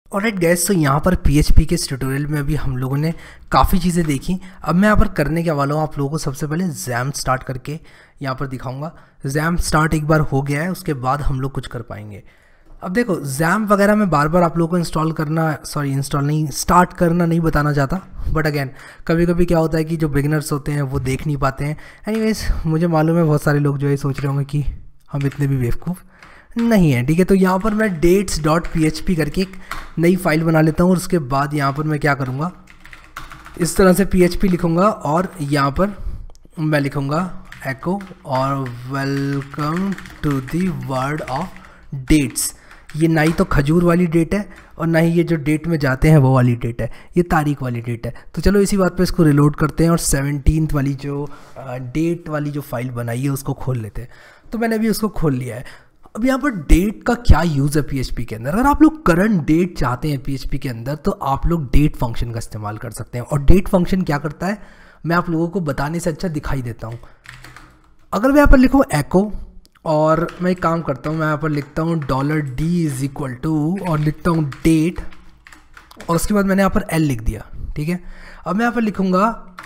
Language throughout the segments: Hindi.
ऑलराइट गैस, तो यहाँ पर PHP के इस ट्यूटोरियल में अभी हम लोगों ने काफ़ी चीज़ें देखी। अब मैं यहाँ पर करने के वाला हूँ आप लोगों को सबसे पहले जैम स्टार्ट करके यहाँ पर दिखाऊंगा। जैम स्टार्ट एक बार हो गया है, उसके बाद हम लोग कुछ कर पाएंगे। अब देखो, जैम वगैरह मैं बार बार आप लोगों को इंस्टॉल नहीं, स्टार्ट करना नहीं बताना चाहता, बट अगेन कभी कभी क्या होता है कि जो बिगिनर्स होते हैं वो देख नहीं पाते हैं। एनीवेज, मुझे मालूम है बहुत सारे लोग जो है सोच रहे होंगे कि हम इतने भी बेवकूफ़ नहीं है, ठीक है। तो यहाँ पर मैं dates.php करके एक नई फाइल बना लेता हूँ और उसके बाद यहाँ पर मैं क्या करूँगा, इस तरह से PHP लिखूँगा और यहाँ पर मैं लिखूँगा एको और welcome to the world of dates. ये ना ही तो खजूर वाली डेट है और ना ही ये जो डेट में जाते हैं वो वाली डेट है, ये तारीख वाली डेट है। तो चलो इसी बात पे इसको रिलोड करते हैं और 17th वाली जो डेट वाली जो फाइल बनाई है उसको खोल लेते हैं। तो मैंने अभी उसको खोल लिया है। अब यहाँ पर डेट का क्या यूज़ है PHP के अंदर। अगर आप लोग करंट डेट चाहते हैं PHP के अंदर तो आप लोग डेट फंक्शन का इस्तेमाल कर सकते हैं। और डेट फंक्शन क्या करता है मैं आप लोगों को बताने से अच्छा दिखाई देता हूँ। अगर मैं यहाँ पर लिखूँ एको और मैं एक काम करता हूँ, मैं यहाँ पर लिखता हूँ $d और लिखता हूँ डेट और उसके बाद मैंने यहाँ पर L लिख दिया, ठीक है। अब मैं यहाँ पर लिखूँगा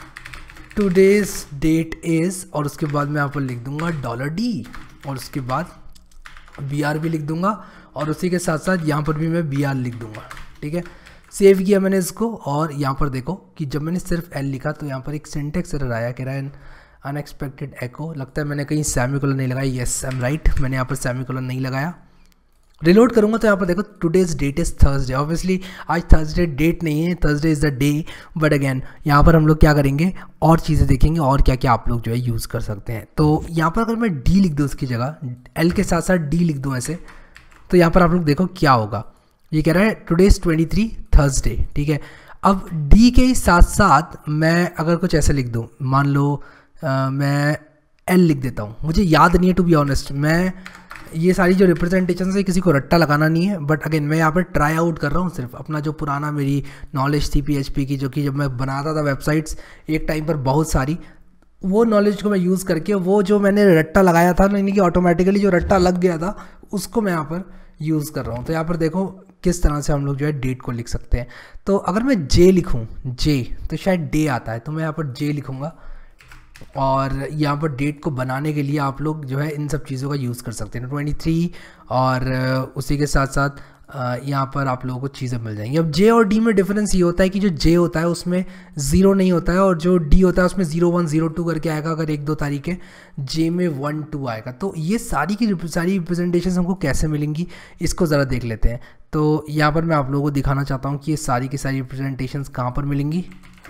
टूडेज डेट इज़ और उसके बाद मैं यहाँ पर लिख दूँगा $d और उसके बाद BR भी लिख दूंगा और उसी के साथ साथ यहाँ पर भी मैं BR लिख दूंगा, ठीक है। सेव किया मैंने इसको और यहाँ पर देखो कि जब मैंने सिर्फ L लिखा तो यहाँ पर एक सिंटेक्स एरर आया, कह रहा है अनएक्सपेक्टेड एको। लगता है मैंने कहीं सेमीकोलन नहीं लगाया। येस, आई एम राइट, मैंने यहाँ पर सेमीकोलन नहीं लगाया। रिलोड करूँगा तो यहाँ पर देखो today's date is Thursday. Obviously आज थर्सडे डेट नहीं है, Thursday is the day, but again यहाँ पर हम लोग क्या करेंगे और चीज़ें देखेंगे और क्या क्या आप लोग जो है यूज़ कर सकते हैं। तो यहाँ पर अगर मैं D लिख दूँ उसकी जगह, L के साथ साथ D लिख दूँ ऐसे, तो यहाँ पर आप लोग देखो क्या होगा। ये कह रहा है टुडेज 23 थर्सडे, ठीक है। अब D के साथ साथ मैं अगर कुछ ऐसे लिख दूँ, मान लो मैं L लिख देता हूँ, मुझे याद नहीं है टू बी ऑनेस्ट। मैं ये सारी जो रिप्रेजेंटेशन है किसी को रट्टा लगाना नहीं है, बट अगेन मैं यहाँ पर ट्राई आउट कर रहा हूँ सिर्फ अपना जो पुराना मेरी नॉलेज थी PHP की, जो कि जब मैं बनाता था वेबसाइट्स एक टाइम पर बहुत सारी, वो नॉलेज को मैं यूज़ करके वो जो मैंने रट्टा लगाया था, यानी कि ऑटोमेटिकली जो रट्टा लग गया था उसको मैं यहाँ पर यूज़ कर रहा हूँ। तो यहाँ पर देखो किस तरह से हम लोग जो है डेट को लिख सकते हैं। तो अगर मैं J लिखूँ, J तो शायद डे आता है, तो मैं यहाँ पर J लिखूँगा और यहाँ पर डेट को बनाने के लिए आप लोग जो है इन सब चीज़ों का यूज़ कर सकते हैं 23 और उसी के साथ साथ यहाँ पर आप लोगों को चीज़ें मिल जाएंगी। अब J और D में डिफरेंस ये होता है कि जो J होता है उसमें 0 नहीं होता है और जो D होता है उसमें 01 02 करके आएगा। अगर 1-2 तारीख है J में 1-2 आएगा। तो ये सारी रिप्रेजेंटेशन हमको कैसे मिलेंगी इसको ज़रा देख लेते हैं। तो यहाँ पर मैं आप लोगों को दिखाना चाहता हूँ कि ये सारी की सारी रिप्रेजेंटेशन कहाँ पर मिलेंगी,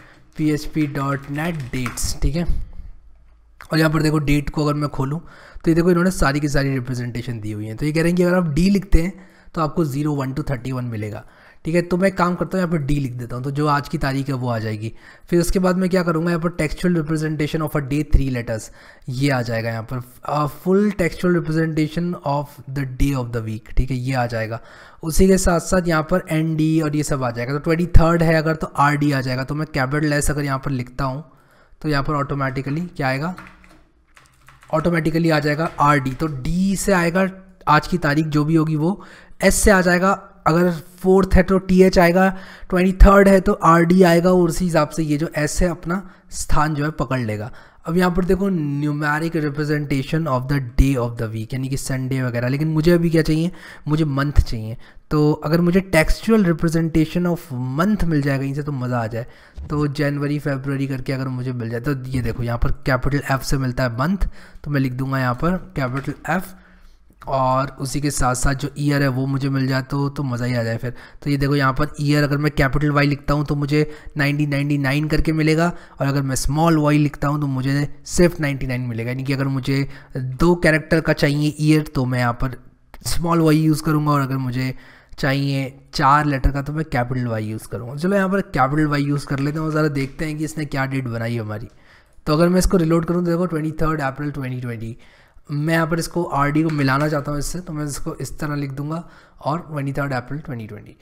php.net dates, ठीक है। और यहाँ पर देखो डेट को अगर मैं खोलूँ तो ये देखो इन्होंने सारी की सारी रिप्रेजेंटेशन दी हुई है। तो ये कह रहे हैं कि अगर आप D लिखते हैं तो आपको 01 to 31 मिलेगा, ठीक है। तो मैं काम करता हूँ यहाँ पर D लिख देता हूँ, तो जो आज की तारीख है वो आ जाएगी। फिर उसके बाद मैं क्या करूँगा, यहाँ पर textual representation of a day 3 letters, ये आ जाएगा। यहाँ पर full textual representation of the day of the week, ठीक है, ये आ जाएगा। उसी के साथ साथ यहाँ पर ND और ये सब आ जाएगा। तो 23rd है अगर तो RD आ जाएगा। तो मैं कैपिटल S अगर यहाँ पर लिखता हूँ तो यहाँ पर ऑटोमेटिकली क्या आएगा, ऑटोमेटिकली आ जाएगा RD। तो D से आएगा आज की तारीख जो भी होगी वो, S से आ जाएगा, अगर 4th है तो TH आएगा, 23rd है तो RD आएगा और उसी हिसाब से ये जो S है अपना स्थान जो है पकड़ लेगा। अब यहाँ पर देखो numeric representation of the day of the week, यानी कि संडे वगैरह। लेकिन मुझे अभी क्या चाहिए, मुझे मंथ चाहिए। तो अगर मुझे टेक्सचुअल रिप्रेजेंटेशन ऑफ मंथ मिल जाएगा कहीं से तो मज़ा आ जाए। तो जनवरी फरवरी करके अगर मुझे मिल जाए तो ये देखो यहाँ पर कैपिटल F से मिलता है मंथ, तो मैं लिख दूंगा यहाँ पर कैपिटल F और उसी के साथ साथ जो ईयर है वो मुझे मिल जाए तो मज़ा ही आ जाए फिर। तो ये देखो यहाँ पर ईयर अगर मैं कैपिटल Y लिखता हूँ तो मुझे 1999 करके मिलेगा और अगर मैं स्मॉल y लिखता हूँ तो मुझे सिर्फ 99 मिलेगा। यानी कि अगर मुझे 2 कैरेक्टर का चाहिए ईयर तो मैं यहाँ पर स्मॉल y यूज़ करूँगा और अगर मुझे चाहिए 4 लेटर का तो मैं कैपिटल Y यूज़ करूँगा। चलो यहाँ पर कैपिटल Y यूज़ कर लेते हैं और ज़रा देखते हैं कि इसने क्या डेट बनाई हमारी। तो अगर मैं इसको रिलोड करूँ तो देखो 23 अप्रैल 2020। मैं यहाँ पर इसको RD को मिलाना चाहता हूँ इससे, तो मैं इसको इस तरह लिख दूंगा और 23 अप्रैल 2020।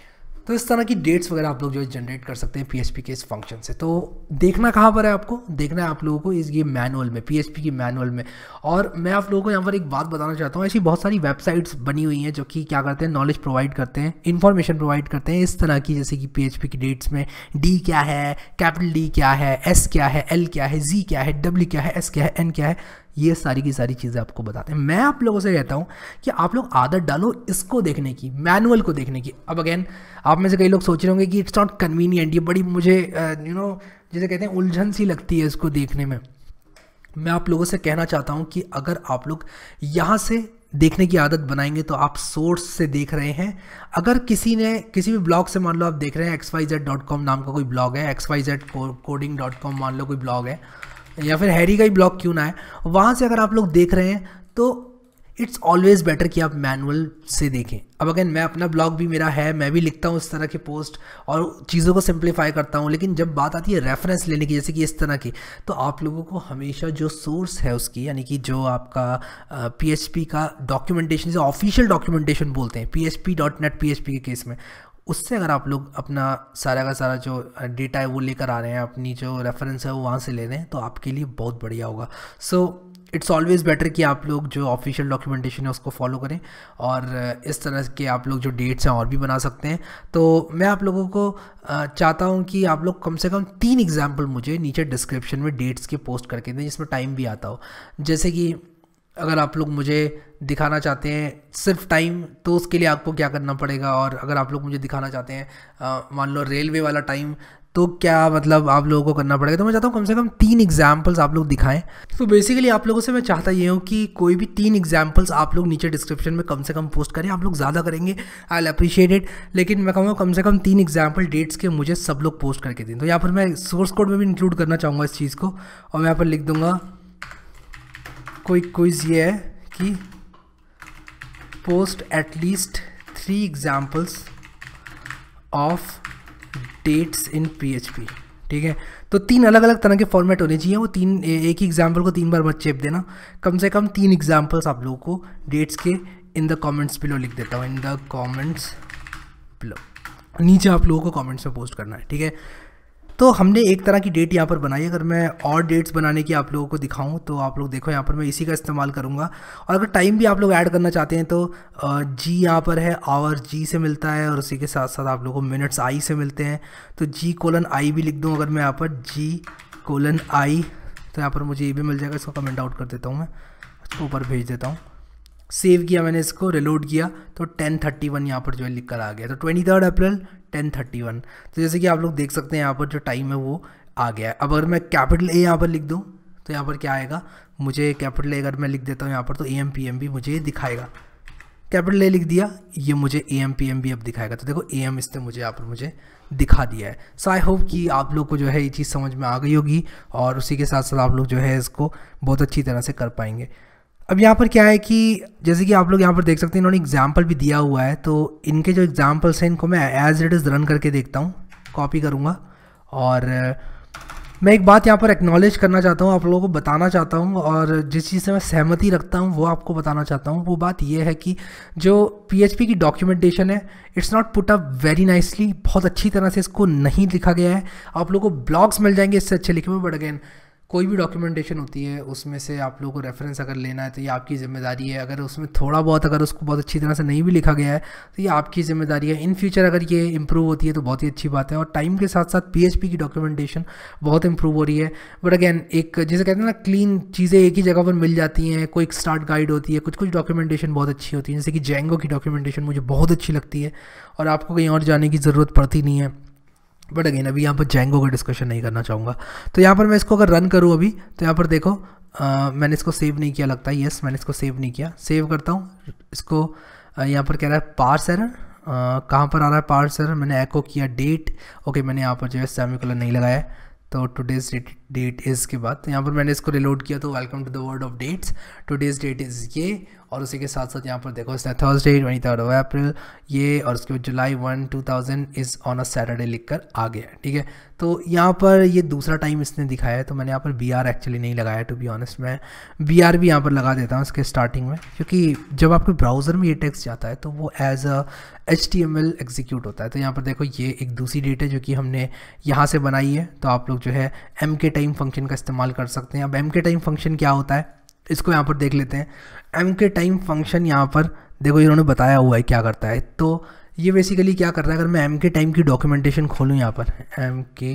तो इस तरह की डेट्स वगैरह आप लोग जो है जनरेट कर सकते हैं PHP के इस फंक्शन से। तो देखना कहाँ पर है आपको, देखना है आप लोगों को इस ये मैनुअल में, PHP की मैनुअल में। और मैं आप लोगों को यहाँ पर एक बात बताना चाहता हूँ, ऐसी बहुत सारी वेबसाइट्स बनी हुई हैं जो कि क्या करते हैं, नॉलेज प्रोवाइड करते हैं, इन्फॉर्मेशन प्रोवाइड करते हैं इस तरह की, जैसे कि PHP की डेट्स में D क्या है, कैपिटल D क्या है, S क्या है, L क्या है, Z क्या है, W क्या है, S क्या है, N क्या है, ये सारी की सारी चीज़ें आपको बताते हैं। मैं आप लोगों से कहता हूँ कि आप लोग आदत डालो इसको देखने की, मैनुअल को देखने की। अब अगेन आप में से कई लोग सोच रहे होंगे कि इट्स नॉट कन्वीनियंट, ये बड़ी मुझे जैसे कहते हैं उलझन सी लगती है इसको देखने में। मैं आप लोगों से कहना चाहता हूँ कि अगर आप लोग यहाँ से देखने की आदत बनाएंगे तो आप सोर्स से देख रहे हैं। अगर किसी ने किसी भी ब्लॉग से, मान लो आप देख रहे हैं xyz.com नाम का कोई ब्लॉग है, xyzcoding.com मान लो कोई ब्लॉग है, या फिर हैरी का ही ब्लॉग क्यों ना है, वहाँ से अगर आप लोग देख रहे हैं तो इट्स ऑलवेज़ बेटर कि आप मैनुअल से देखें। अब अगेन मैं अपना ब्लॉग भी मेरा है, मैं भी लिखता हूँ इस तरह के पोस्ट और चीज़ों को सिंप्लीफाई करता हूँ, लेकिन जब बात आती है रेफरेंस लेने की, जैसे कि इस तरह की, तो आप लोगों को हमेशा जो सोर्स है उसकी, यानी कि जो आपका PHP का डॉक्यूमेंटेशन, जो ऑफिशियल डॉक्यूमेंटेशन बोलते हैं PHP.net PHP के केस में, उससे अगर आप लोग अपना सारा का सारा जो डेटा है वो लेकर आ रहे हैं, अपनी जो रेफरेंस है वो वहाँ से ले रहे हैं, तो आपके लिए बहुत बढ़िया होगा। सो इट्स ऑलवेज़ बेटर कि आप लोग जो ऑफिशियल डॉक्यूमेंटेशन है उसको फॉलो करें, और इस तरह के आप लोग जो डेट्स हैं और भी बना सकते हैं। तो मैं आप लोगों को चाहता हूं कि आप लोग कम से कम 3 एग्जाम्पल मुझे नीचे डिस्क्रिप्शन में डेट्स के पोस्ट करके दें जिसमें टाइम भी आता हो। जैसे कि अगर आप लोग मुझे दिखाना चाहते हैं सिर्फ टाइम, तो उसके लिए आपको क्या करना पड़ेगा, और अगर आप लोग मुझे दिखाना चाहते हैं मान लो रेलवे वाला टाइम, तो क्या मतलब आप लोगों को करना पड़ेगा। तो मैं चाहता हूँ कम से कम 3 एग्जाम्पल्स आप लोग दिखाएं। तो बेसिकली आप लोगों से मैं चाहता ये हूँ कि कोई भी 3 एग्जाम्पल्स आप लोग नीचे डिस्क्रिप्शन में कम से कम पोस्ट करें। आप लोग ज़्यादा करेंगे आई विल अप्रिशिएट इट, लेकिन मैं कहूँगा कम से कम 3 एग्जाम्पल डेट्स के मुझे सब लोग पोस्ट करके दें। तो यहाँ पर मैं सोर्स कोड में भी इंक्लूड करना चाहूँगा इस चीज़ को, और मैं यहाँ पर लिख दूँगा कोई क्विज़ ये है कि post at least 3 examples of dates in PHP। ठीक है, तो 3 अलग अलग तरह के फॉर्मेट होने चाहिए, वो 3 एक ही एग्जाम्पल को 3 बार मत चेप देना, कम से कम 3 एग्जाम्पल्स आप लोगों को डेट्स के इन द कमेंट्स बिलो लिख देता हूँ, इन द कमेंट्स बिलो, नीचे आप लोगों को कमेंट्स में पोस्ट करना है। ठीक है, तो हमने एक तरह की डेट यहाँ पर बनाई। अगर मैं और डेट्स बनाने की आप लोगों को दिखाऊं तो आप लोग देखो यहाँ पर मैं इसी का इस्तेमाल करूँगा, और अगर टाइम भी आप लोग ऐड करना चाहते हैं तो जी यहाँ पर है, आवर जी से मिलता है, और उसी के साथ साथ आप लोगों को मिनट्स आई से मिलते हैं, तो G:I भी लिख दूँ अगर मैं यहाँ पर G:I, तो यहाँ पर मुझे ये भी मिल जाएगा। इसको कमेंट आउट कर देता हूँ, मैं इसको ऊपर भेज देता हूँ। सेव किया मैंने, इसको रिलोड किया तो 10:31 यहाँ पर जो है लिख कर आ गया, तो 23 अप्रैल 10:31। तो जैसे कि आप लोग देख सकते हैं यहाँ पर जो टाइम है वो आ गया है। अब अगर मैं कैपिटल A यहाँ पर लिख दूँ तो यहाँ पर क्या आएगा, मुझे कैपिटल A अगर मैं लिख देता हूँ यहाँ पर तो AM PM भी मुझे दिखाएगा। कैपिटल A लिख दिया, ये मुझे AM PM भी अब दिखाएगा। तो देखो AM इससे मुझे यहाँ पर मुझे दिखा दिया है। सो आई होप कि आप लोग को जो है ये चीज़ समझ में आ गई होगी, और उसी के साथ साथ आप लोग जो है इसको बहुत अच्छी तरह से कर पाएंगे। अब यहाँ पर क्या है कि जैसे कि आप लोग यहाँ पर देख सकते हैं इन्होंने एग्जाम्पल भी दिया हुआ है, तो इनके जो एग्जाम्पल्स हैं इनको मैं एज इट इज़ रन करके देखता हूँ, कॉपी करूँगा। और मैं एक बात यहाँ पर एक्नॉलेज करना चाहता हूँ, आप लोगों को बताना चाहता हूँ, और जिस चीज़ से मैं सहमति रखता हूँ वो आपको बताना चाहता हूँ। वो बात ये है कि जो PHP की डॉक्यूमेंटेशन है it's not put up very nicely, बहुत अच्छी तरह से इसको नहीं लिखा गया है। आप लोगों को ब्लॉग्स मिल जाएंगे इससे अच्छे लिखे हुए, बट अगेन कोई भी डॉक्यूमेंटेशन होती है उसमें से आप लोगों को रेफरेंस अगर लेना है तो ये आपकी ज़िम्मेदारी है। अगर उसमें थोड़ा बहुत अगर उसको बहुत अच्छी तरह से नहीं भी लिखा गया है तो ये आपकी ज़िम्मेदारी है। इन फ्यूचर अगर ये इंप्रूव होती है तो बहुत ही अच्छी बात है, और टाइम के साथ साथ PHP की डॉक्यूमेंटेशन बहुत इंप्रूव हो रही है। बट अगेन एक जैसे कहते हैं ना, क्लीन चीज़ें एक ही जगह पर मिल जाती हैं, कोई स्टार्ट गाइड होती है, कुछ डॉक्यूमेंटेशन बहुत अच्छी होती है, जैसे कि जेंगो की डॉक्यूमेंटेशन मुझे बहुत अच्छी लगती है और आपको कहीं और जाने की ज़रूरत पड़ती नहीं है। बट अगेन अभी यहाँ पर जेंगो का डिस्कशन नहीं करना चाहूँगा। तो यहाँ पर मैं इसको अगर रन करूँ अभी, तो यहाँ पर देखो मैंने इसको सेव नहीं किया लगता है। यस, मैंने इसको सेव नहीं किया। सेव करता हूँ इसको, यहाँ पर कह रहा है पार्स एरर, कहाँ पर आ रहा है पार्स एरर, मैंने एको किया डेट, ओके मैंने यहाँ पर जो है सेमीकोलन नहीं लगाया, तो टुडेज डेट इज़ के बाद, तो यहाँ पर मैंने इसको रिलोड किया तो welcome to the world of dates, today's date is ये, और उसी के साथ साथ यहाँ पर देखो इसने थर्सडे 23 अप्रैल ये, और उसके बाद July 1 2000 is on a Saturday लिख कर आ गया। ठीक है, तो यहाँ पर ये दूसरा टाइम इसने दिखाया है, तो मैंने यहाँ पर BR एक्चुअली नहीं लगाया, टू बी ऑनेस्ट। मैं BR भी यहाँ पर लगा देता हूँ इसके स्टार्टिंग में, क्योंकि जब आपके ब्राउज़र में ये टेक्स्ट जाता है तो वो एज अ HTML एग्जीक्यूट होता है। तो यहाँ पर देखो ये एक दूसरी डेट है जो कि हमने यहाँ से बनाई है, तो आप लोग जो है MK टाइम फंक्शन का इस्तेमाल कर सकते हैं। अब MK टाइम फंक्शन क्या होता है इसको यहाँ पर देख लेते हैं। MK टाइम फंक्शन यहाँ पर देखो इन्होंने बताया हुआ है क्या करता है। तो ये बेसिकली क्या कर रहा है, अगर मैं MK टाइम की डॉक्यूमेंटेशन खोलूँ यहाँ पर MK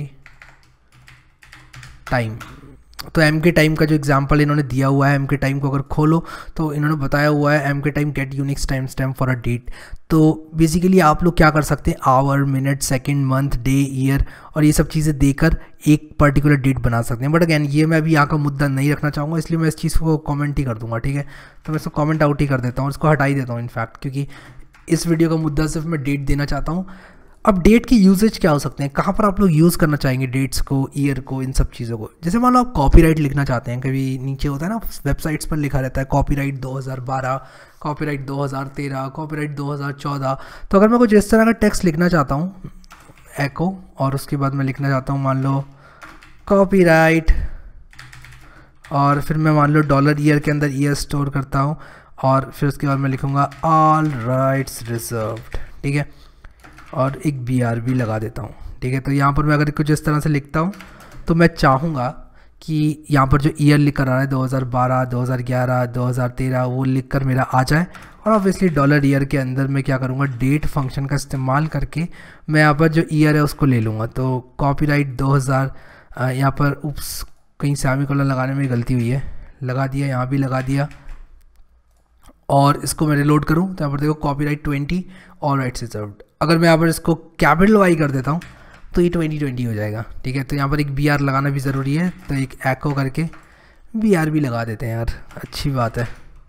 टाइम, तो MK टाइम का जो एग्जांपल इन्होंने दिया हुआ है, MK टाइम को अगर खोलो तो इन्होंने बताया हुआ है MK time get unix time stamp for a date. तो बेसिकली आप लोग क्या कर सकते हैं, hour, minute, second, month, day, year और ये सब चीज़ें देकर एक पर्टिकुलर डेट बना सकते हैं। बट अगैन ये मैं अभी यहाँ का मुद्दा नहीं रखना चाहूँगा, इसलिए मैं इस चीज़ को कमेंट ही कर दूँगा। ठीक है, तो मैं इसको कमेंट आउट ही कर देता हूँ, इसको हटा ही देता हूँ इनफैक्ट, क्योंकि इस वीडियो का मुद्दा सिर्फ मैं डेट देना चाहता हूँ। अब डेट के यूजेज क्या हो सकते हैं, कहाँ पर आप लोग यूज़ करना चाहेंगे डेट्स को, ईयर को, इन सब चीज़ों को। जैसे मान लो आप कॉपीराइट लिखना चाहते हैं, कभी नीचे होता है ना वेबसाइट्स पर लिखा रहता है कॉपीराइट 2012, कॉपीराइट 2013, कॉपीराइट 2014। तो अगर मैं कुछ इस तरह का टेक्स्ट लिखना चाहता हूँ एको, और उसके बाद मैं लिखना चाहता हूँ मान लो कॉपीराइट, और फिर मैं मान लो डॉलर ईयर के अंदर ईयर स्टोर करता हूँ, और फिर उसके बाद मैं लिखूँगा ऑल राइट्स रिजर्व्ड। ठीक है, और एक BR भी लगा देता हूँ। ठीक है, तो यहाँ पर मैं अगर कुछ इस तरह से लिखता हूँ तो मैं चाहूँगा कि यहाँ पर जो ईयर लिख कर आ रहा है 2012, 2011, 2013 वो लिख कर मेरा आ जाए। और ऑब्वियसली डॉलर ईयर के अंदर मैं क्या करूँगा, डेट फंक्शन का इस्तेमाल करके मैं यहाँ पर जो ईयर है उसको ले लूँगा। तो कॉपीराइट 2000, यहाँ पर उप्स कहीं सेमीकोलन लगाने में गलती हुई है, लगा दिया, यहाँ भी लगा दिया, और इसको मैं रिलोड करूँ तो यहाँ पर देखो कॉपीराइट 20 ऑल राइट्स रिजर्व्ड। अगर मैं यहाँ पर इसको कैपिटल Y कर देता हूँ तो ये 2020 हो जाएगा। ठीक है, तो यहाँ पर एक BR लगाना भी ज़रूरी है, तो एक एको करके BR भी लगा देते हैं यार, अच्छी बात है।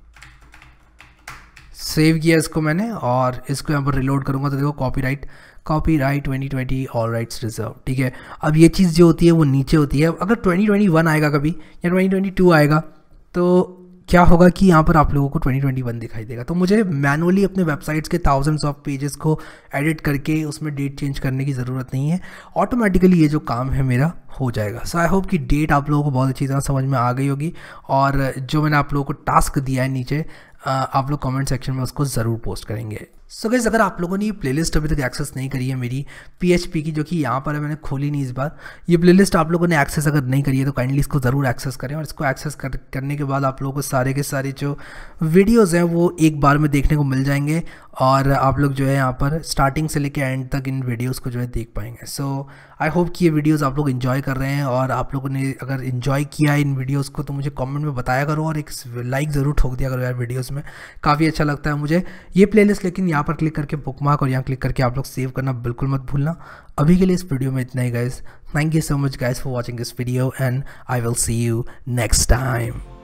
सेव किया इसको मैंने, और इसको यहाँ पर रिलोड करूँगा तो देखो कॉपीराइट 2020 ऑल राइट्स रिजर्व। ठीक है, अब ये चीज़ जो होती है वो नीचे होती है। अगर 2021 आएगा कभी या 2022 आएगा तो क्या होगा कि यहाँ पर आप लोगों को 2021 दिखाई देगा। तो मुझे मैनुअली अपने वेबसाइट्स के थाउजेंड्स ऑफ पेजेस को एडिट करके उसमें डेट चेंज करने की ज़रूरत नहीं है, ऑटोमेटिकली ये जो काम है मेरा हो जाएगा। सो आई होप कि डेट आप लोगों को बहुत अच्छी तरह समझ में आ गई होगी, और जो मैंने आप लोगों को टास्क दिया है नीचे आप लोग कमेंट सेक्शन में उसको ज़रूर पोस्ट करेंगे। सो गाइस, अगर आप लोगों ने ये प्लेलिस्ट अभी तक एक्सेस नहीं करी है मेरी PHP की, जो कि यहाँ पर है, मैंने खोली नहीं इस बार, ये प्लेलिस्ट आप लोगों ने एक्सेस अगर नहीं करी है तो काइंडली इसको ज़रूर एक्सेस करें। और इसको एक्सेस करने के बाद आप लोगों को सारे के सारे जो वीडियोज़ हैं वो एक बार में देखने को मिल जाएंगे, और आप लोग जो है यहाँ पर स्टार्टिंग से लेकर एंड तक इन वीडियोज़ को जो है देख पाएंगे। सो आई होप कि ये वीडियोज़ आप लोग इन्जॉय कर रहे हैं, और आप लोगों ने अगर इन्जॉय किया है इन वीडियोज़ को तो मुझे कमेंट में बताया करो, और एक लाइक ज़रूर ठोक दिया करो यार वीडियोज़ में, काफ़ी अच्छा लगता है मुझे ये प्लेलिस्ट। लेकिन यहाँ पर क्लिक करके बुकमार्क और यहाँ क्लिक करके आप लोग सेव करना बिल्कुल मत भूलना। अभी के लिए इस वीडियो में इतना ही guys. Thank you so much guys for watching this video, and I will see you next time.